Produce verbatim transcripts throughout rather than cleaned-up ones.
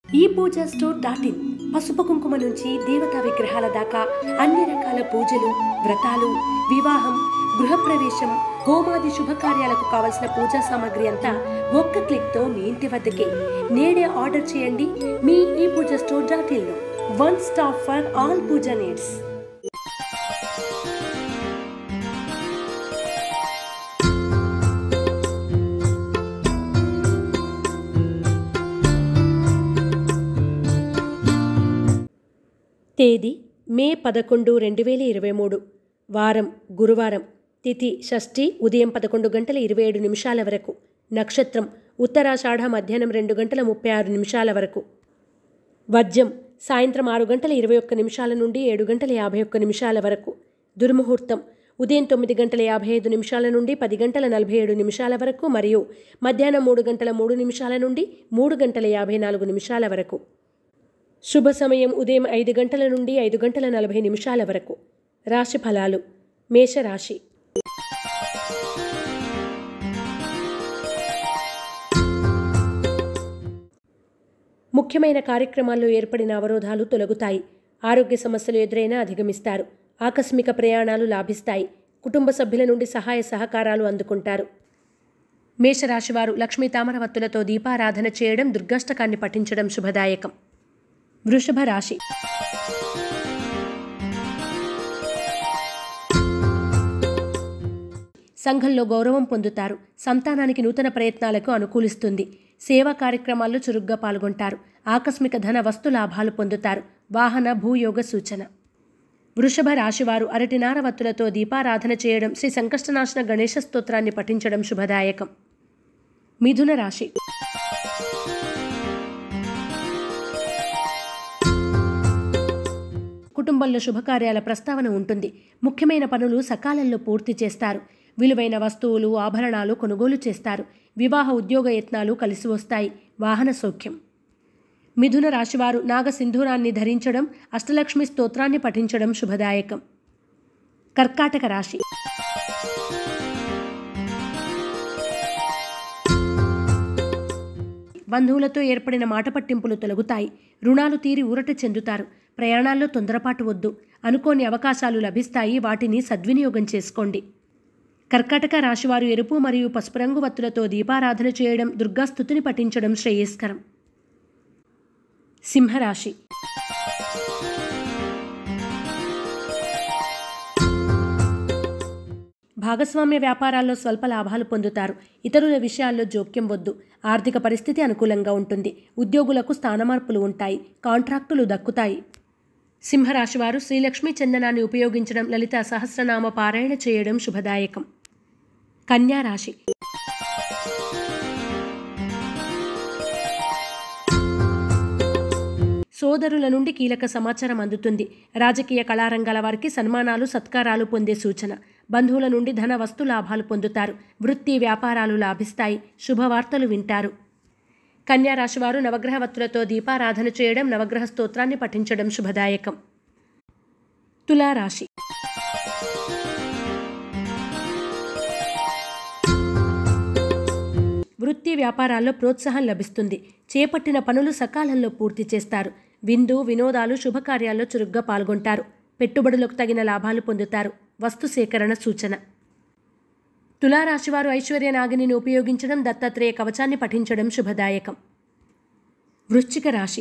ఈ Pooja store dot in పసుపు కుంకుమ నుంచి దేవతా విగ్రహాల దాకా అన్ని రకాల పూజలు, వ్రతాలు, వివాహం, గృహప్రవేశం, హోమాది శుభకార్యాలకు కావలసిన పూజా సామాగ్రి అంతా ఒక్క క్లిక్ తో మీ ఇంటి వద్దకే. నేడే ఆర్డర్ చేయండి మీ ఈ పూజా స్టోర్ డాట్ ఇన్ లో. One stop for all puja needs. తేదీ మే పదకొండు రెండు వేల ఇరవై మూడు. వారం గురువారం. తిథి షష్ఠి ఉదయం పదకొండు గంటల ఇరవై ఏడు నిమిషాల వరకు. నక్షత్రం ఉత్తరాషాఢ మధ్యాహ్నం రెండు గంటల ముప్పై ఆరు నిమిషాల వరకు. వజ్యం సాయంత్రం ఆరు గంటల ఇరవై ఒక్క నిమిషాల నుండి ఏడు గంటల యాభై ఒక్క నిమిషాల వరకు. దుర్ముహూర్తం ఉదయం తొమ్మిది గంటల యాభై ఐదు నిమిషాల నుండి పది గంటల నలభై ఏడు నిమిషాల వరకు మరియు మధ్యాహ్నం మూడు గంటల మూడు నిమిషాల నుండి మూడు గంటల యాభై నాలుగు నిమిషాల వరకు. శుభ సమయం ఉదయం ఐదు గంటల నుండి ఐదు గంటల నలభై నిమిషాల వరకు. రాశి ఫలాలు. మేషరాశి. ముఖ్యమైన కార్యక్రమాల్లో ఏర్పడిన అవరోధాలు తొలగుతాయి. ఆరోగ్య సమస్యలు ఎదురైనా అధిగమిస్తారు. ఆకస్మిక ప్రయాణాలు లాభిస్తాయి. కుటుంబ సభ్యుల నుండి సహాయ సహకారాలు అందుకుంటారు. మేషరాశివారు లక్ష్మీ తామరవత్తులతో దీపారాధన చేయడం, దుర్గాష్టకాన్ని పఠించడం శుభదాయకం. వృషభ రాశి. సంఘంలో గౌరవం పొందుతారు. సంతానానికి నూతన ప్రయత్నాలకు అనుకూలిస్తుంది. సేవా కార్యక్రమాల్లో చురుగ్గా పాల్గొంటారు. ఆకస్మిక ధన వస్తు లాభాలు పొందుతారు. వాహన భూయోగ సూచన. వృషభ రాశివారు అరటి నారవత్తులతో దీపారాధన చేయడం, శ్రీ సంకష్టనాశన గణేశ స్తోత్రాన్ని పఠించడం శుభదాయకం. మిథున రాశి. కుటుంబంలో శుభకార్యాల ప్రస్తావన ఉంటుంది. ముఖ్యమైన పనులు సకాలంలో పూర్తి చేస్తారు. విలువైన వస్తువులు, ఆభరణాలు కొనుగోలు చేస్తారు. వివాహ ఉద్యోగ యత్నాలు కలిసి వస్తాయి. వాహన సౌఖ్యం. మిథున రాశివారు నాగసింధూరాన్ని ధరించడం, అష్టలక్ష్మి స్తోత్రాన్ని పఠించడం శుభదాయకం. కర్కాటక రాశి. బంధువులతో ఏర్పడిన మాట పట్టింపులు తొలగుతాయి. రుణాలు తీరి ఊరట చెందుతారు. ప్రయాణాల్లో తొందరపాటు వద్దు. అనుకోని అవకాశాలు లభిస్తాయి. వాటిని సద్వినియోగం చేసుకోండి. కర్కాటక రాశివారు ఎరుపు మరియు పసుపు రంగు వత్తులతో దీపారాధన చేయడం, దుర్గాస్తుతిని పఠించడం శ్రేయస్కరం. సింహరాశి. భాగస్వామ్య వ్యాపారాల్లో స్వల్ప లాభాలు పొందుతారు. ఇతరుల విషయాల్లో జోక్యం వద్దు. ఆర్థిక పరిస్థితి అనుకూలంగా ఉంటుంది. ఉద్యోగులకు స్థానమార్పులు ఉంటాయి. కాంట్రాక్టులు దక్కుతాయి. సింహరాశివారు శ్రీలక్ష్మీ చందనాన్ని ఉపయోగించడం, లలిత సహస్రనామ పారాయణ చేయడం శుభదాయకం. కన్యా రాశి. సోదరుల నుండి కీలక సమాచారం అందుతుంది. రాజకీయ కళారంగాల వారికి సన్మానాలు, సత్కారాలు పొందే సూచన. బంధువుల నుండి ధన వస్తు లాభాలు పొందుతారు. వృత్తి వ్యాపారాలు లాభిస్తాయి. శుభవార్తలు వింటారు. కన్యా రాశివారు నవగ్రహ వత్తులతో దీపారాధన చేయడం, నవగ్రహ స్తోత్రాన్ని పఠించడం శుభదాయకం. తులారాశి. వృత్తి వ్యాపారాల్లో ప్రోత్సాహం లభిస్తుంది. చేపట్టిన పనులు సకాలంలో పూర్తి చేస్తారు. విందు వినోదాలు, శుభకార్యాల్లో చురుగ్గా పాల్గొంటారు. పెట్టుబడులకు తగిన లాభాలు పొందుతారు. వస్తు సేకరణ సూచన. తులారాశివారు ఐశ్వర్య నాగిని ఉపయోగించడం, దత్తాత్రేయ కవచాన్ని పఠించడం శుభదాయకం. వృశ్చిక రాశి.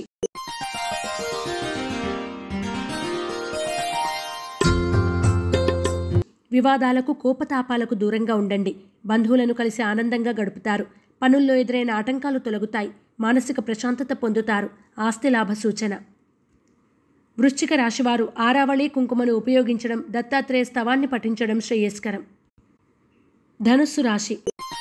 వివాదాలకు, కోపతాపాలకు దూరంగా ఉండండి. బంధువులను కలిసి ఆనందంగా గడుపుతారు. పనుల్లో ఎదురైన ఆటంకాలు తొలగుతాయి. మానసిక ప్రశాంతత పొందుతారు. ఆస్తి లాభ సూచన. వృశ్చిక రాశివారు ఆరావళి కుంకుమను ఉపయోగించడం, దత్తాత్రేయ స్తవాన్ని పఠించడం శ్రేయస్కరం. ధనుస్సు రాశి.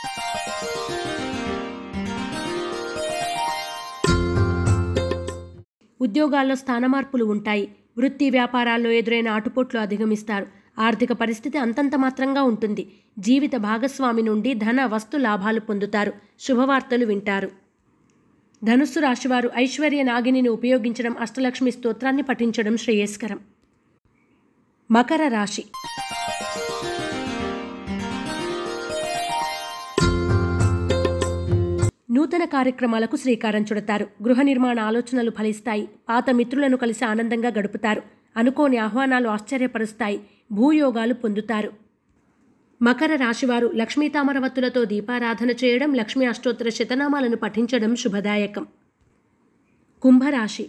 ఉద్యోగాల్లో స్థానమార్పులు ఉంటాయి. వృత్తి వ్యాపారాల్లో ఎదురైన ఆటుపోట్లు అధిగమిస్తారు. ఆర్థిక పరిస్థితి అంతంత మాత్రంగా ఉంటుంది. జీవిత భాగస్వామి నుండి ధన వస్తు లాభాలు పొందుతారు. శుభవార్తలు వింటారు. ధనుస్సు రాశివారు ఐశ్వర్య నాగిని ఉపయోగించడం, అష్టలక్ష్మి స్తోత్రాన్ని పఠించడం శ్రేయస్కరం. మకర రాశి. నూతన కార్యక్రమాలకు శ్రీకారం చుడతారు. గృహ నిర్మాణ ఆలోచనలు ఫలిస్తాయి. పాత మిత్రులను కలిసి ఆనందంగా గడుపుతారు. అనుకోని ఆహ్వానాలు ఆశ్చర్యపరుస్తాయి. భూయోగాలు పొందుతారు. మకర రాశివారు లక్ష్మీ తామరవత్తులతో దీపారాధన చేయడం, లక్ష్మీ అష్టోత్తర శతనామాలను పఠించడం శుభదాయకం. కుంభరాశి.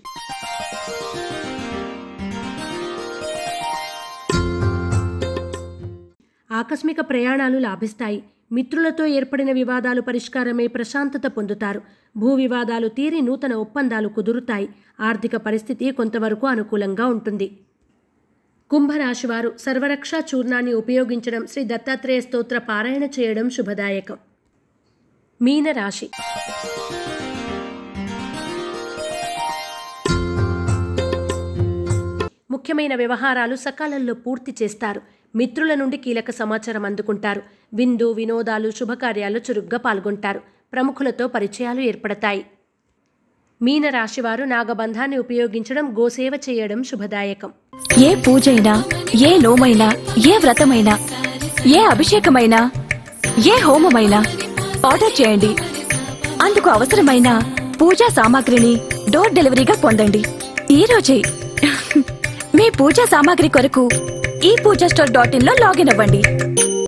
ఆకస్మిక ప్రయాణాలు లాభిస్తాయి. మిత్రులతో ఏర్పడిన వివాదాలు పరిష్కారమై ప్రశాంతత పొందుతారు. భూ వివాదాలు తీరి నూతన ఒప్పందాలు కుదురుతాయి. ఆర్థిక పరిస్థితి కొంతవరకు అనుకూలంగా ఉంటుంది. కుంభరాశివారు సర్వరక్షా చూర్ణాన్ని ఉపయోగించడం, శ్రీ దత్తాత్రేయ స్తోత్ర పారాయణ చేయడం శుభదాయకం. మీనరాశి. ముఖ్యమైన వ్యవహారాలు సకాలంలో పూర్తి చేస్తారు. మిత్రుల నుండి కీలక సమాచారం అందుకుంటారు. విందు వినోదాలు శుభకార్యాలు చురుగ్గా పాల్గొంటారు. ప్రముఖులతో పరిచయాలు ఏర్పడతాయి. మీనరాశివారు నాగబంధాన్ని ఉపయోగించడం, గోసేవ చేయడం శుభదాయకం. ఏ పూజైనా, ఏ నోమైనా, ఏ వ్రతమైనా, ఏ అభిషేకమైనా, ఏ హోమమైనా ఆర్డర్ చేయండి. అందుకు అవసరమైన పూజా సామాగ్రిని డోర్ డెలివరీగా పొందండి. ఈ రోజే మీ పూజా సామాగ్రి కొరకు ఈ పూజా స్టోర్ డాట్ ఇన్ లో లాగిన్ అవ్వండి.